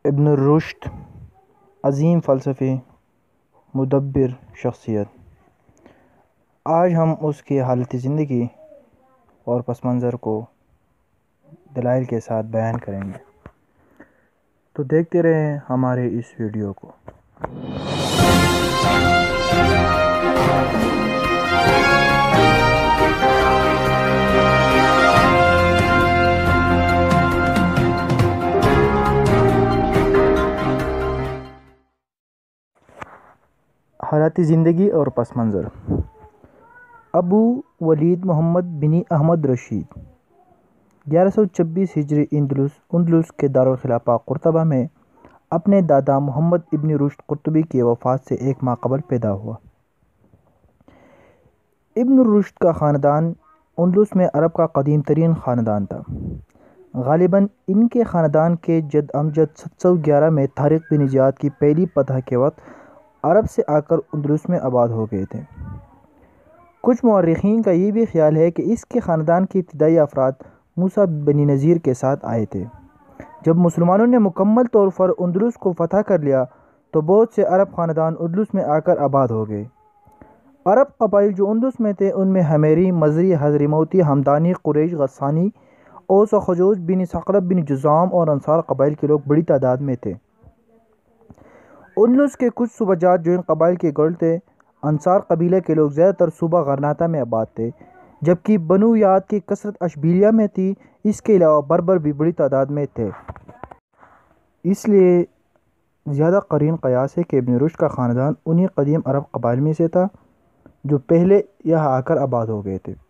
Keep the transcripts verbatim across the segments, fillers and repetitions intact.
ابن رشد عظیم فلسفی مدبر شخصیت۔ آج ہم اس کی حالت زندگی اور پس منظر کو دلائل کے ساتھ بیان کریں گے، تو دیکھتے رہیں ہمارے اس ویڈیو کو۔ حالات زندگی اور پس منظر۔ ابو ولید محمد بن احمد رشید گیارہ سو چھبیس ہجری اندلس اندلس کے دارالخلافہ قرطبہ میں اپنے دادا محمد ابن رشد قرطبی کی وفات سے ایک ماہ قبل پیدا ہوا۔ ابن رشد کا خاندان اندلس میں عرب کا قدیم ترین خاندان تھا۔ غالباً ان کے خاندان کے جد امجد سات سو گیارہ میں طارق بن زیاد کی پہلی فتح کے وقت عرب سے آ کر اندلس میں آباد ہو گئے تھے۔ کچھ مورخین کا یہ بھی خیال ہے کہ اس کے خاندان کے ابتدائی افراد موسیٰ بن نذیر کے ساتھ آئے تھے۔ جب مسلمانوں نے مکمل طور پر اندلس کو فتح کر لیا تو بہت سے عرب خاندان اندلس میں آ کر آباد ہو گئے۔ عرب قبائل جو اندلس میں تھے ان میں حمیری، مزری، حضرموتی، ہمدانی، قریش، غسانی، اوس و خزرج، بن ثقلب، بن جذام اور انصار قبائل کے لوگ بڑی تعداد میں تھے۔ اندلس کے کچھ صوبہ جات جو ان قبائل کے گڑھ تھے، انصار قبیلے کے لوگ زیادہ تر صوبہ غرناطہ میں آباد تھے، جبکہ بنو یاد کی کثرت اشبیلیہ میں تھی۔ اس کے علاوہ بربر بھی بڑی تعداد میں تھے۔ اس لیے زیادہ قرین قیاس ہے کہ ابن رشد کا خاندان انہی قدیم عرب قبائل میں سے تھا جو پہلے یہاں آ کر آباد ہو گئے تھے۔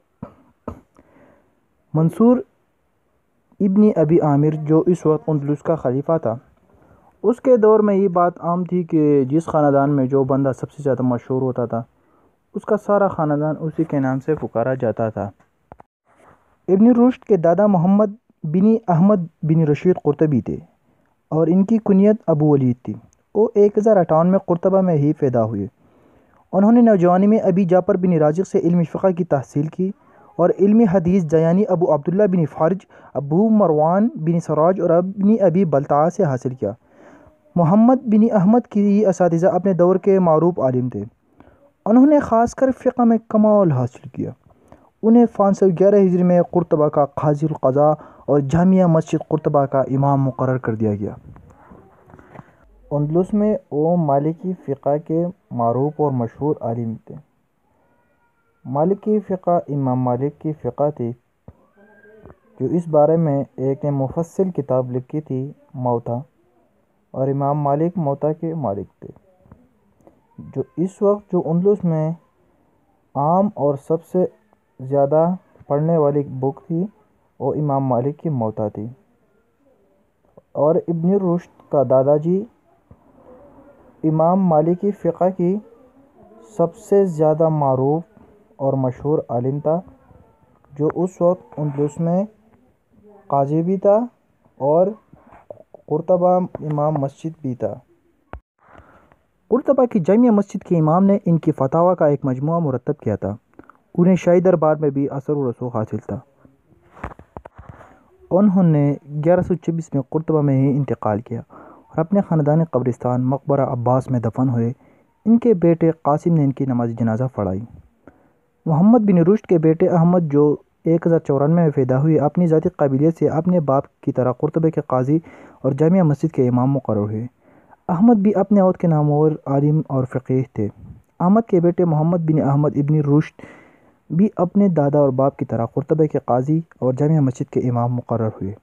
منصور ابن ابی عامر جو اس وقت اندلس کا خلیفہ تھا، اس کے دور میں یہ بات عام تھی کہ جس خاندان میں جو بندہ سب سے زیادہ مشہور ہوتا تھا اس کا سارا خاندان اسی کے نام سے پکارا جاتا تھا۔ ابن رشد کے دادا محمد بن احمد بن رشید قرطبی تھے اور ان کی کنیت ابو ولید تھی۔ وہ ایک ہزار اٹھاون میں قرطبہ میں ہی پیدا ہوئے۔ انہوں نے نوجوانی میں ابی جعفر بن رازق سے علم فقہ کی تحصیل کی اور علم حدیث جیانی ابو عبداللہ بن فارج، ابو مروان بن سراج اور ابن ابی بلتعہ سے حاصل کیا۔ محمد بن احمد کی یہ اساتذہ اپنے دور کے معروف عالم تھے۔ انہوں نے خاص کر فقہ میں کمال حاصل کیا۔ انہیں پانچ سو گیارہ ہجری میں قرطبہ کا قاضی القضاء اور جامعہ مسجد قرطبہ کا امام مقرر کر دیا گیا۔ اندلس میں وہ مالکی فقہ کے معروف اور مشہور عالم تھے۔ مالکی فقہ امام مالک کی فقہ تھی جو اس بارے میں ایک نے مفصل کتاب لکھی تھی موطا، اور امام مالک موطا کے مالک تھے۔ جو اس وقت جو اندلس میں عام اور سب سے زیادہ پڑھنے والی بک تھی وہ امام مالک کی موطا تھی، اور ابن رشد کا دادا جی امام مالکی فقہ کی سب سے زیادہ معروف اور مشہور عالم تھا، جو اس وقت اندلس میں قاضی بھی تھا اور قرطبہ امام مسجد بھی تھا۔ قرطبہ کی جامعہ مسجد کے امام نے ان کی فتاوی کا ایک مجموعہ مرتب کیا تھا۔ انہیں شاہی دربار میں بھی اثر و رسوخ حاصل تھا۔ انہوں نے گیارہ سو چھبیس میں قرطبہ میں ہی انتقال کیا اور اپنے خاندانی قبرستان مقبرہ عباس میں دفن ہوئے۔ ان کے بیٹے قاسم نے ان کی نماز جنازہ پڑھائی۔ محمد بن رشد کے بیٹے احمد جو ایک ہزار چورانوے میں پیدا ہوئے، اپنی ذاتی قابلیت سے اپنے باپ کی طرح قرطبہ کے قاضی اور جامعہ مسجد کے امام مقرر ہوئے۔ احمد بھی اپنے وقت کے نامور عالم اور فقیہ تھے۔ احمد کے بیٹے محمد بن احمد ابن رشد بھی اپنے دادا اور باپ کی طرح قرطبہ کے قاضی اور جامعہ مسجد کے امام مقرر ہوئے۔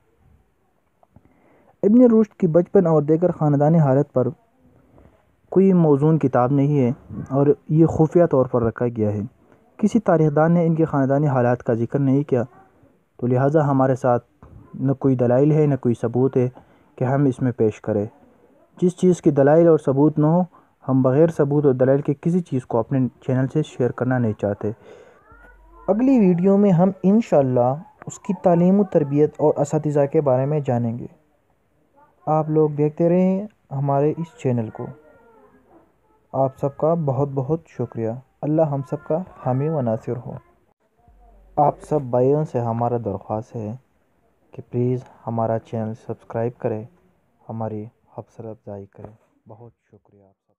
ابن رشد کی بچپن اور دیگر خاندانی حالت پر کوئی موزون کتاب نہیں ہے اور یہ خفیہ طور پر رکھا گیا ہے۔ کسی تاریخ دان نے ان کے خاندانی حالات کا ذکر نہیں کیا، تو لہٰذا ہمارے ساتھ نہ کوئی دلائل ہے نہ کوئی ثبوت ہے کہ ہم اس میں پیش کریں۔ جس چیز کی دلائل اور ثبوت نہ ہو، ہم بغیر ثبوت اور دلائل کے کسی چیز کو اپنے چینل سے شیئر کرنا نہیں چاہتے۔ اگلی ویڈیو میں ہم انشاءاللہ اس کی تعلیم و تربیت اور اساتذہ کے بارے میں جانیں گے۔ آپ لوگ دیکھتے رہیں ہمارے اس چینل کو۔ آپ سب کا بہت بہت شکریہ۔ اللہ ہم سب کا حامی و ناصر ہو۔ آپ سب بھائیوں سے ہمارا درخواست ہے کہ پلیز ہمارا چینل سبسکرائب کریں۔ ہماری حوصلہ افزائی کریں. بہت شکریہ آپ سب.